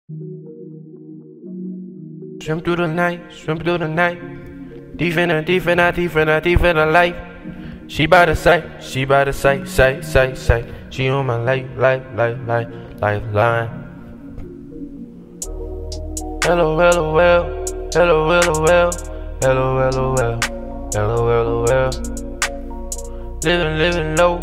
Swim through the night, swim through the night. Deep in the life. She by the sight, she by the sight. She on my lifeline. Hello, well. Living low.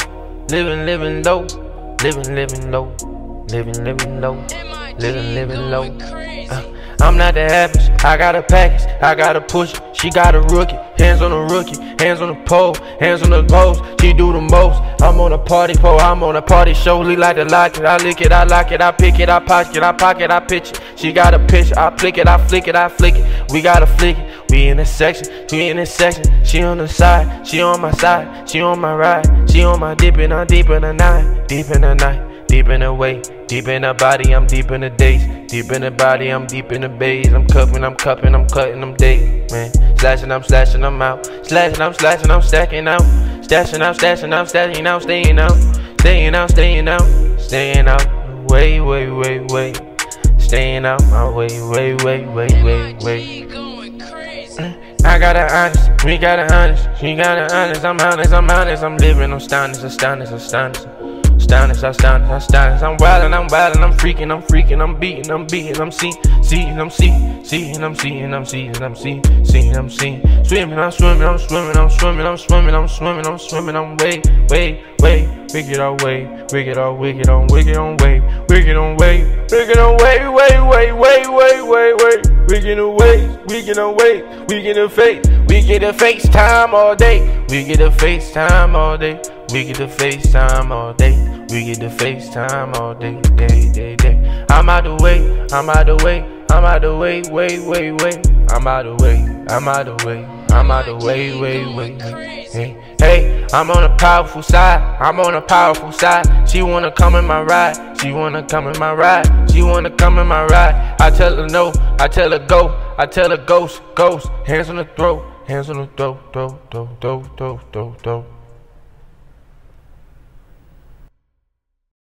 I'm not the average, I got a package, I got a push. She got a rookie, hands on the rookie, hands on the pole, hands on the post. She do the most. I'm on a party pole, I'm on a party show. Lead like the lock it, I lick it, I lock it, I pick it, I pocket, I pitch it. She got a pitch, I flick it, I flick it. We gotta flick it, we in this section. She on the side, she on my side, she on my ride, she on my dip and I'm deep in the night, deep in the way, deep in the body, I'm deep in the days, deep in the body, I'm deep in the bays. I'm cutting them days, man. Slashing, I'm out, slashing, I'm stacking out, stashing out, staying out, staying out, way, staying out my way. I gotta honest, we gotta honest, she gotta honest, I'm honest, I'm living, I'm astonished. I'm wildin', I'm freaking, I'm beating, I'm seeing, I'm seeing. Swimming, I'm way. Wicked on way. We get a FaceTime all day. We get a FaceTime all day. I'm out the way. Hey, I'm on a powerful side. She wanna come in my ride. I tell her no, I tell her go, I tell her ghost. Hands on the throat.